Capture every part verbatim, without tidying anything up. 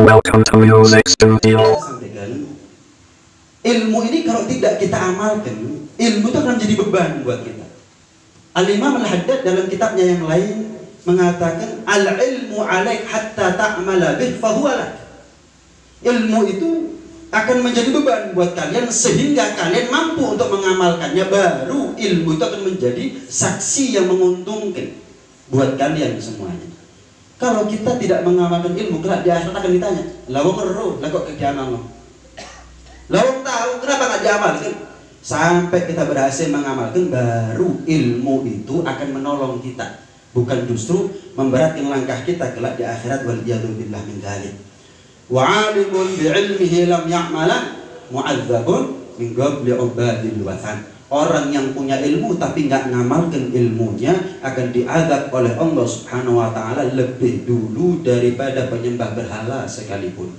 Welcome to Music Studio. Sampaikan, ilmu ini kalau tidak kita amalkan, ilmu itu akan menjadi beban buat kita. Al-Imam Al-Haddad dalam kitabnya yang lain mengatakan, al-ilmu alaik hatta ta'mala bih fahuwa lak. Ilmu itu akan menjadi beban buat kalian sehingga kalian mampu untuk mengamalkannya, baru ilmu itu akan menjadi saksi yang menguntungkan buat kalian semuanya. Kalau kita tidak mengamalkan ilmu, kelak di akhirat akan ditanya, lawang ngeruh, lah kok kegiatan lo? Lawang tahu, kenapa nggak diamalkan? Sampai kita berhasil mengamalkan, baru ilmu itu akan menolong kita, bukan justru memberatkan langkah kita kelak di akhirat. Waliyadzubillah min dzalik. Wa 'alimun bi'ilmihi lam ya'mala mu'adzabun min qabli 'ubadil wathan. Orang yang punya ilmu tapi nggak ngamalkan ilmunya akan diazab oleh Allah Subhanahu wa taala lebih dulu daripada penyembah berhala sekalipun.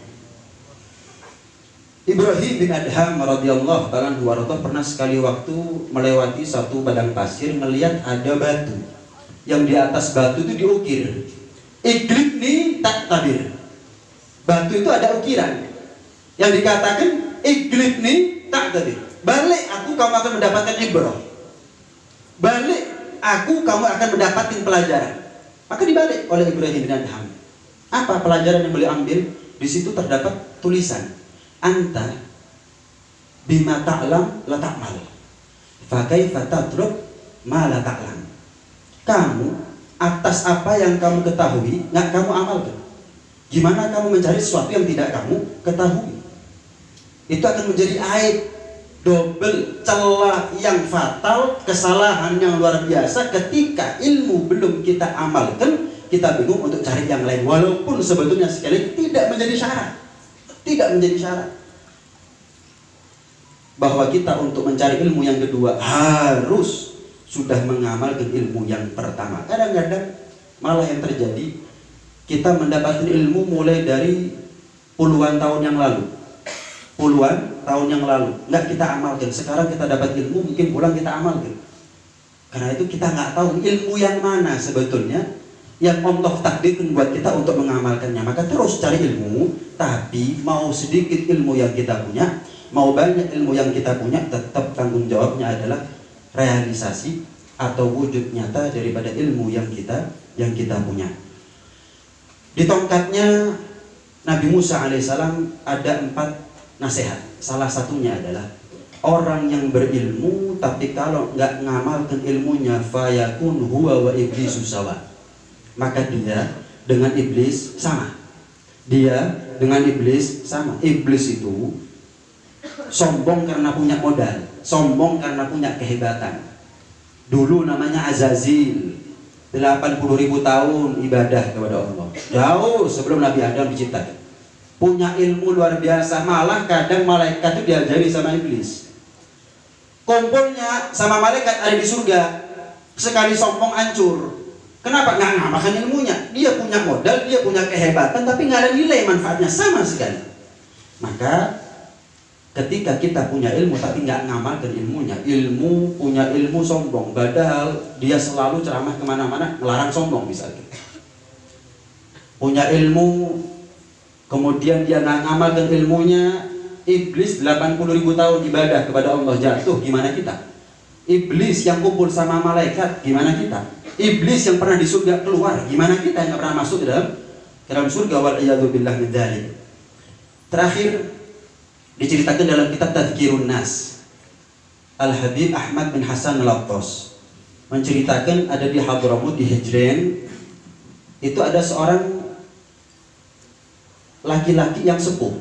Ibrahim bin Adham radhiyallahu ta'ala anhu pernah sekali waktu melewati satu padang pasir, melihat ada batu yang di atas batu itu diukir, iglibni tak tabir. Batu itu ada ukiran yang dikatakan iglibni tak tabir. Balik aku, kamu akan mendapatkan ibrah. Balik aku, kamu akan mendapatkan pelajaran. Maka dibalik oleh Ibrahim bin Adham. Apa pelajaran yang beliau ambil? Di situ terdapat tulisan, anta bima ta'lam la ta'mal, fa kaifa tatruk ma la ta'lam. Kamu atas apa yang kamu ketahui nggak kamu amalkan, gimana kamu mencari sesuatu yang tidak kamu ketahui? Itu akan menjadi aib, double celah yang fatal, kesalahan yang luar biasa. Ketika ilmu belum kita amalkan, kita bingung untuk cari yang lain, walaupun sebetulnya sekali tidak menjadi syarat, tidak menjadi syarat bahwa kita untuk mencari ilmu yang kedua harus sudah mengamalkan ilmu yang pertama. Kadang-kadang malah yang terjadi, kita mendapatkan ilmu mulai dari puluhan tahun yang lalu, puluhan tahun yang lalu nggak kita amalkan. Sekarang kita dapat ilmu, mungkin pulang kita amalkan. Karena itu kita nggak tahu ilmu yang mana sebetulnya yang Allah takdirkan buat kita untuk mengamalkannya. Maka terus cari ilmu, tapi mau sedikit ilmu yang kita punya, mau banyak ilmu yang kita punya, tetap tanggung jawabnya adalah realisasi atau wujud nyata daripada ilmu yang kita yang kita punya. Di tongkatnya Nabi Musa alaihissalam ada empat nasihat. Salah satunya adalah orang yang berilmu tapi kalau nggak ngamalkan ilmunya, fayakun huwa wa iblisu sawa, maka dia dengan iblis sama. Dia dengan iblis sama. Iblis itu sombong karena punya modal, sombong karena punya kehebatan. Dulu namanya Azazil, delapan puluh ribu tahun ibadah kepada Allah, jauh sebelum Nabi Adam diciptakan. Punya ilmu luar biasa, malah kadang malaikat itu diajari sama iblis. Kumpulnya sama malaikat ada di surga, sekali sombong hancur. Kenapa? Nggak ngamalkan ilmunya. Dia punya modal, dia punya kehebatan, tapi nggak ada nilai manfaatnya sama sekali. Maka ketika kita punya ilmu tapi nggak ngamalkan ilmunya, ilmu punya ilmu sombong, padahal dia selalu ceramah kemana-mana melarang sombong misalnya. Punya ilmu kemudian dia nggak ngamalkan ilmunya, iblis delapan puluh ribu tahun ibadah kepada Allah jatuh, gimana kita? Iblis yang kumpul sama malaikat, gimana kita? Iblis yang pernah di surga keluar, gimana kita yang nggak pernah masuk ke dalam ke dalam surga? Waliyadzubillah min dzalik. Terakhir diceritakan dalam kitab Tadhkirun Nas, Al-Habib Ahmad bin Hasan Al-Attas menceritakan ada di Hadramut di Hijren itu ada seorang laki-laki yang sepuh.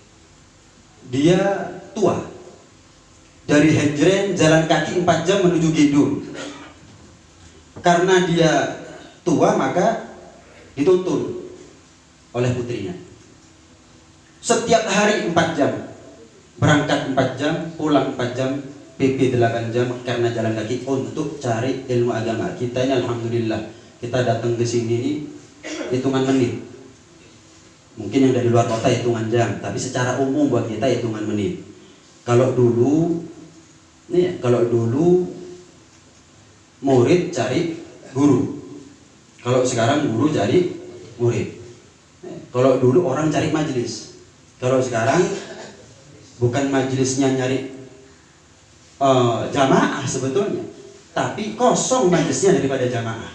Dia tua. Dari Hijren jalan kaki empat jam menuju Gidul. Karena dia tua maka dituntun oleh putrinya. Setiap hari empat jam. Berangkat empat jam, pulang empat jam, P P delapan jam karena jalan kaki untuk cari ilmu agama. Kita ini alhamdulillah, kita datang ke sini ini hitungan menit. Mungkin yang dari luar kota hitungan jam, tapi secara umum buat kita hitungan menit. Kalau dulu, nih, kalau dulu murid cari guru, kalau sekarang guru cari murid. Kalau dulu orang cari majelis, kalau sekarang bukan majelisnya nyari uh, jamaah sebetulnya, tapi kosong majelisnya daripada jamaah.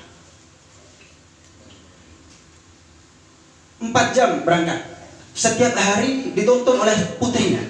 Empat jam berangkat, setiap hari dituntun oleh putrinya.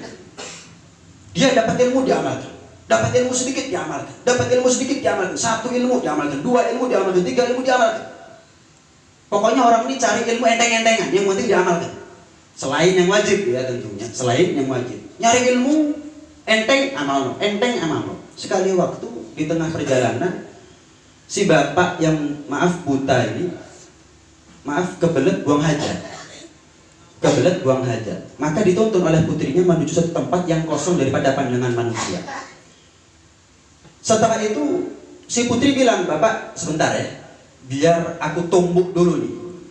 Dia dapat ilmu diamalkan, dapat ilmu sedikit diamalkan, dapat ilmu sedikit diamalkan, satu ilmu diamalkan, dua ilmu diamalkan, tiga ilmu diamalkan. Pokoknya orang ini cari ilmu enteng-entengan, yang penting diamalkan. Selain yang wajib ya tentunya, selain yang wajib. Nyari ilmu enteng amal, enteng amal. Sekali waktu di tengah perjalanan, si bapak yang maaf buta ini, maaf kebelet buang hajat, kebelet buang hajat. Maka dituntun oleh putrinya menuju satu tempat yang kosong daripada pandangan manusia. Setelah itu si putri bilang, bapak sebentar ya, biar aku tumbuk dulu nih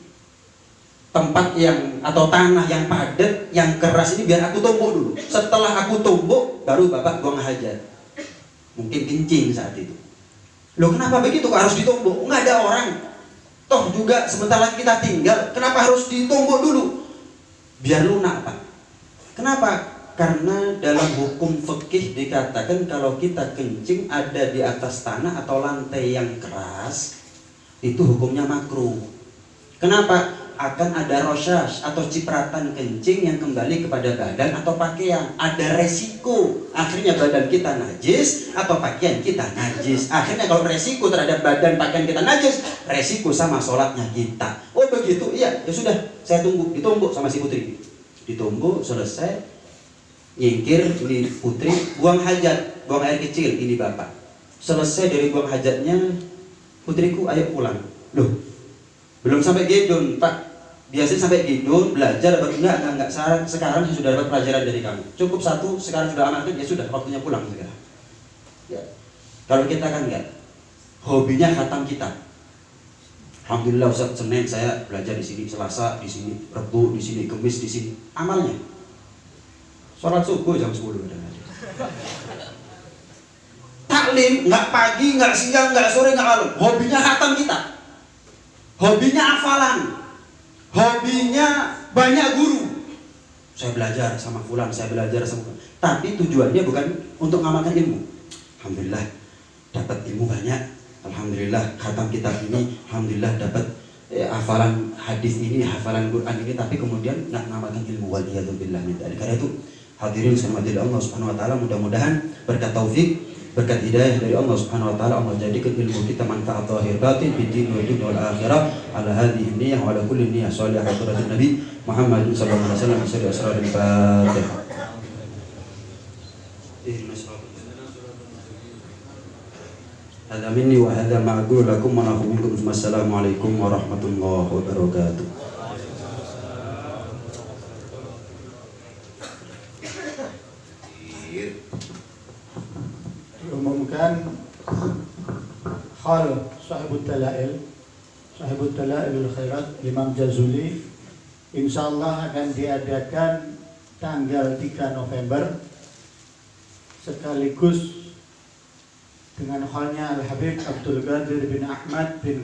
tempat yang atau tanah yang padat, yang keras ini biar aku tumbuk dulu. Setelah aku tumbuk, baru bapak buang hajat. Mungkin kencing saat itu. Loh kenapa begitu kok harus ditumbuk? Nggak ada orang. Toh juga sebentar lagi kita tinggal. Kenapa harus ditumbuk dulu? Biar lunak pak. Kenapa? Karena dalam hukum fikih dikatakan kalau kita kencing ada di atas tanah atau lantai yang keras, itu hukumnya makruh. Kenapa? Akan ada rosas atau cipratan kencing yang kembali kepada badan atau pakaian. Ada resiko, akhirnya badan kita najis atau pakaian kita najis. Akhirnya kalau resiko terhadap badan pakaian kita najis, resiko sama sholatnya kita. Oh begitu, iya ya sudah, saya tunggu. Ditumbuk sama si putri, ditumbuk selesai, nyingkir ini putri, buang hajat, buang air kecil, ini bapak. Selesai dari buang hajatnya, putriku ayo pulang. Loh, belum sampai gedun pak. Biasanya sampai gedun belajar baru enggak, enggak, enggak. Sekarang, sekarang saya sudah dapat pelajaran dari kamu. Cukup satu, sekarang sudah amalkan, ya sudah waktunya pulang sekarang. Ya. Kalau kita kan enggak, hobinya khatam kitab. Alhamdulillah Ustaz, Senin saya belajar di sini, Selasa di sini, Rabu di sini, Kamis di sini. Amalnya sholat subuh jam sepuluh. Taklim nggak pagi, nggak siang, nggak sore, nggak malam. Hobinya khatam kitab, hobinya hafalan, hobinya banyak guru. Saya belajar sama fulan, saya belajar sama fulan. Tapi tujuannya bukan untuk mengamalkan ilmu. Alhamdulillah dapat ilmu banyak. Alhamdulillah khatam kitab ini. Alhamdulillah dapat eh, hafalan hadis ini, hafalan Quran ini. Tapi kemudian nggak mengamalkan ilmu. Waliyadzubillah min dzalik. Karena itu hadirin sekalian Allah Subhanahu Wa Taala, mudah-mudahan berkat taufik, berkat hidayah dari Allah Subhanahu Wa Taala, Allah jadikan ilmu kita manfaat zahir batin di dunia wal akhirah. Ala hadhihi niyyah wa ala kulli niyyah salihah hadratun Nabi Muhammad sallallahu alaihi wasallam bi asraril Fatihah. Hadza minni wa hadza ma'qul lakum wa nahum minkum. Wassalamualaikum warahmatullahi wabarakatuh. Diumumkan hal sahibut talail sahibut talailul khairat Imam Jazuli insyaallah akan diadakan tanggal tiga November sekaligus dengan halnya Al-Habib Abdul Qadir bin Ahmad bin